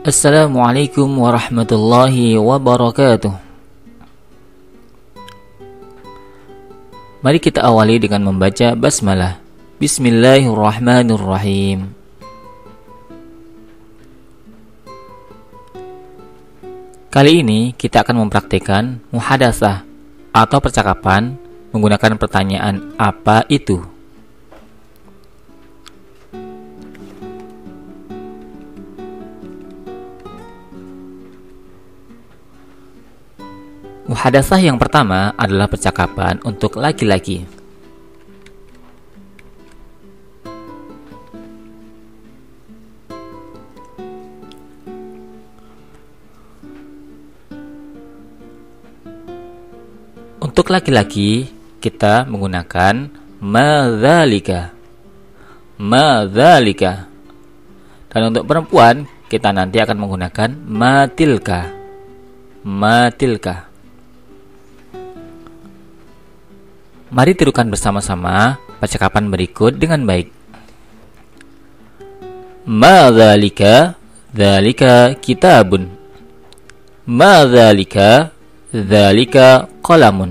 Assalamualaikum warahmatullahi wabarakatuh. Mari kita awali dengan membaca basmalah. Bismillahirrahmanirrahim. Kali ini kita akan mempraktikkan muhadatsah atau percakapan menggunakan pertanyaan apa itu. Muhadatsah yang pertama adalah percakapan untuk laki-laki. Untuk laki-laki kita menggunakan madzalika. Madzalika. Dan untuk perempuan kita nanti akan menggunakan matilka. Matilka. Mari tirukan bersama-sama percakapan berikut dengan baik. Ma dzalika, dzalika kitabun. Ma dzalika, dzalika qalamun.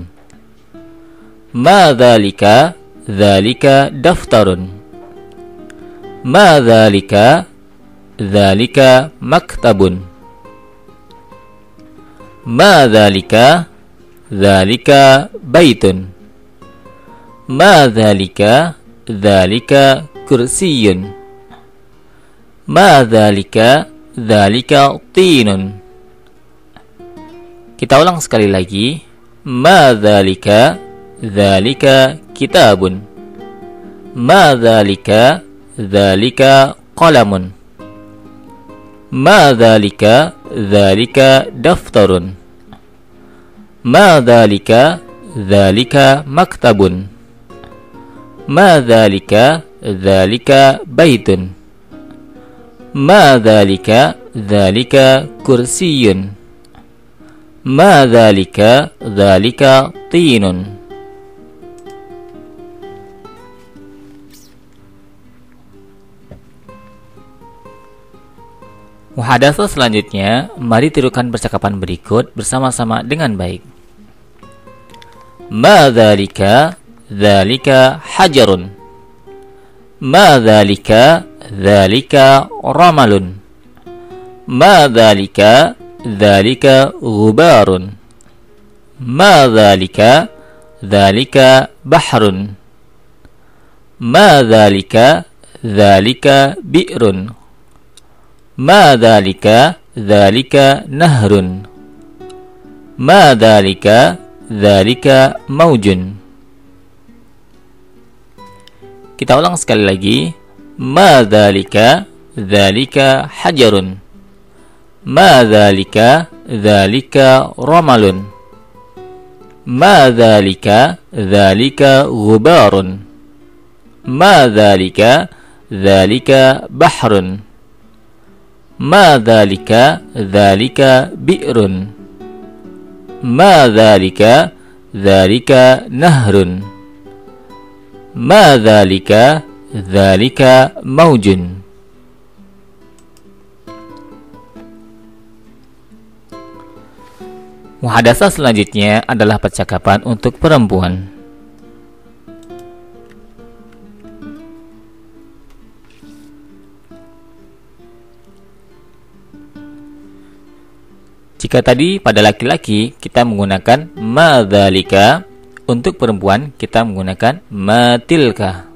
Ma dzalika, dzalika daftarun. Ma dzalika, dzalika maktabun. Ma dzalika, dzalika baitun. Ma dzalika, dzalika kursiyun. Ma dzalika, dzalika tinun. Kita ulang sekali lagi. Ma dzalika, dzalika kitabun. Ma dzalika, dzalika qalamun. Ma dzalika, dzalika daftarun. Ma dzalika, dzalika maktabun. Ma dzalika, dzalika baitun. Ma dzalika, dzalika kursiyun. Ma dzalika, dzalika tinun. Muhadatsah selanjutnya, mari tirukan percakapan berikut bersama-sama dengan baik. Ma dzalika, dzalika hajarun. Ma dzalika, dzalika ramalun. Ma dzalika, dzalika ghubarun. Ma dzalika, dzalika bahrun. Ma dzalika, dzalika bi'run. Ma dzalika, dzalika nahrun. Ma dzalika, dzalika maujun. Kita ulang sekali lagi. Ma dzalika, dzalika hajarun. Ma dzalika, dzalika ramalun. Ma dzalika, dzalika ghubarun. Ma dzalika, dzalika bahrun. Ma dzalika, dzalika bi'run. Ma dzalika, dzalika nahrun. Ma dzalika, dzalika maujun. Muhadatsah selanjutnya adalah percakapan untuk perempuan. Jika tadi pada laki-laki kita menggunakan ma dzalika, untuk perempuan kita menggunakan matilka.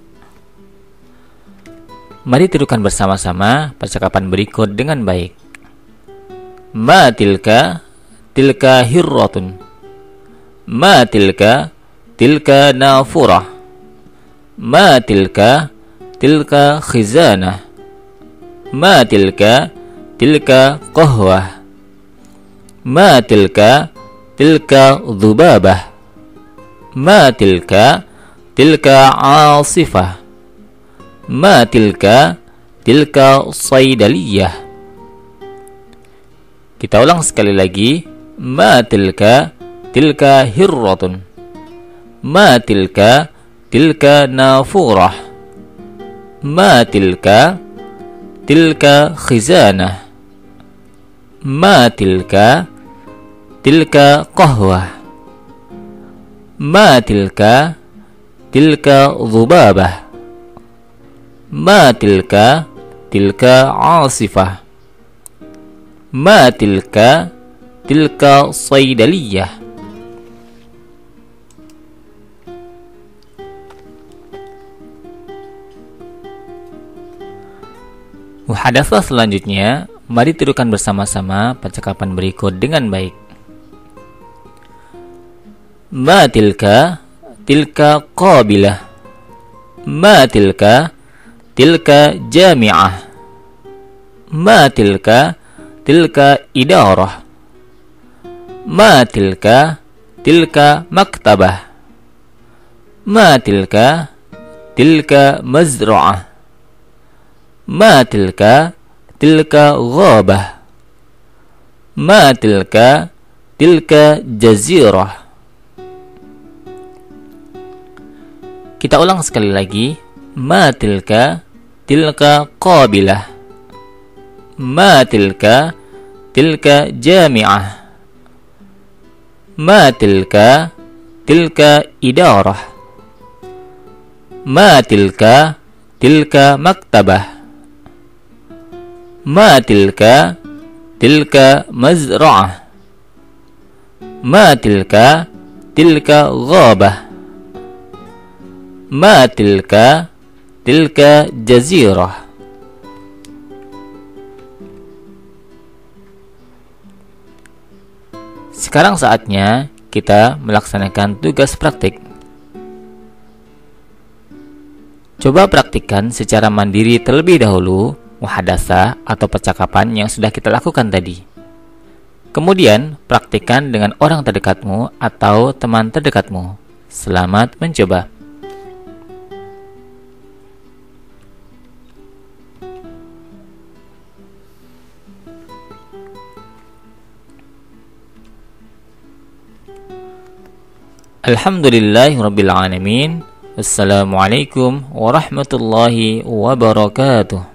Mari tirukan bersama-sama percakapan berikut dengan baik. Matilka, tilka hirratun. Matilka, tilka nafurah. Matilka, tilka khizanah. Matilka, tilka qahwah. Matilka, tilka dhubabah. Ma tilka, tilka asifah. Ma tilka, tilka saydaliyah. Kita ulang sekali lagi. Ma tilka, tilka hirratun. Ma tilka, tilka nafurah. Ma tilka, tilka khizanah. Ma tilka, tilka qahwah. Ma tilka, tilka dhubabah. Ma tilka, tilka asifah. Ma tilka, tilka saydaliyah. Muhadatsah selanjutnya, mari tirukan bersama-sama percakapan berikut dengan baik. Ma tilka, tilka qabilah. Ma tilka, tilka jami'ah. Ma tilka, tilka idarah. Ma tilka, tilka maktabah. Ma tilka, tilka mazra'ah. Ma tilka, tilka ghabah. Ma tilka, tilka jazirah. Kita ulang sekali lagi. Ma tilka, tilka qabilah. Ma tilka, tilka jami'ah. Ma tilka, tilka idarah. Ma tilka, tilka maktabah. Ma tilka, tilka mazra'ah. Ma tilka, tilka ghabah. Ma tilka, tilka jazirah. Sekarang saatnya kita melaksanakan tugas praktik. Coba praktikkan secara mandiri terlebih dahulu muhadatsah atau percakapan yang sudah kita lakukan tadi. Kemudian, praktikkan dengan orang terdekatmu atau teman terdekatmu. Selamat mencoba. Alhamdulillahirabbil alamin. Assalamualaikum warahmatullahi wabarakatuh.